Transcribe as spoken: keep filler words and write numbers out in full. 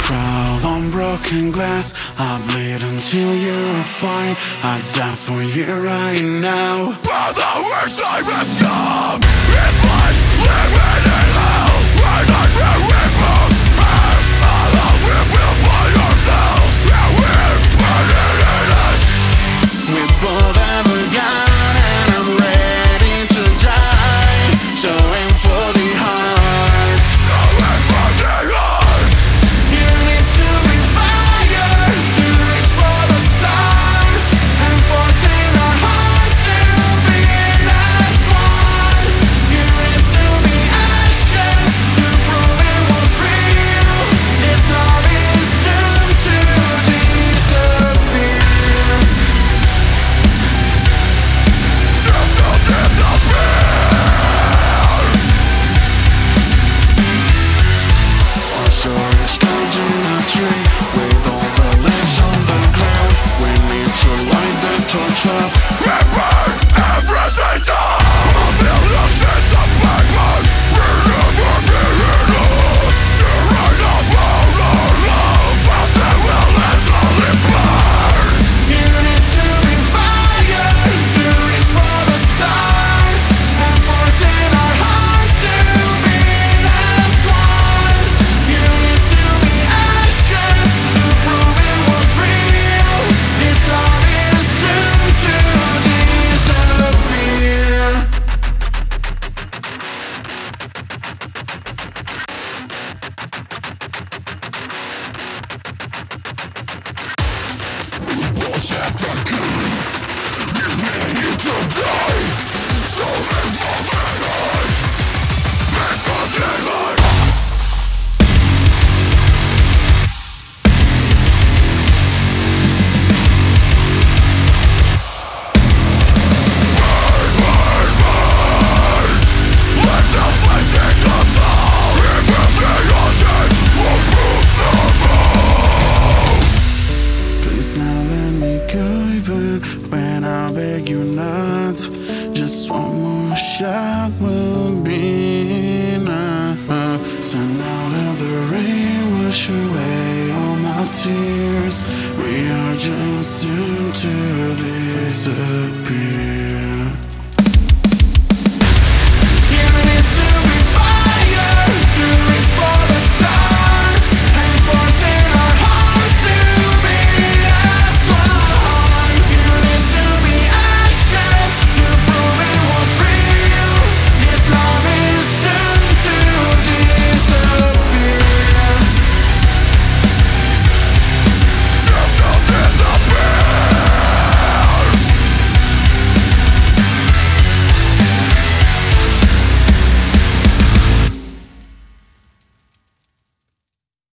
crawl on broken glass. I bleed until you're fine. I die for you right now. But the worst time has come. It's like living in hell. When I'm reborn, all of it will by ourselves. And we're burning in it. We both have a gun and I'm ready to die. So aim for the heart. So aim for the heart. You need to be fire to reach for the stars. And forcing our hearts to be last one. You need to be ashes to prove it was real. This love is doomed to disappear. Doomed to disappear. Our story is carved in a tree with all the leaves on the ground. We need to light the torch up and burn everything down. A million sheets of paper will never be enough to write about our love, but they will easily burn. You need to be fire to reach for the stars and forcing our hearts to be last one. You need to be ashes to prove it was real. This love is doomed to disappear. Was ever good. You need to die. So live for the night. Live for the night. Burn, burn, burn. Let the flames take us all. Even the ocean will prove the most. Please now let me go even when I beg you not. Just one more shot will be enough. Send out of the rain, wash away all my tears. We are just doomed to disappear.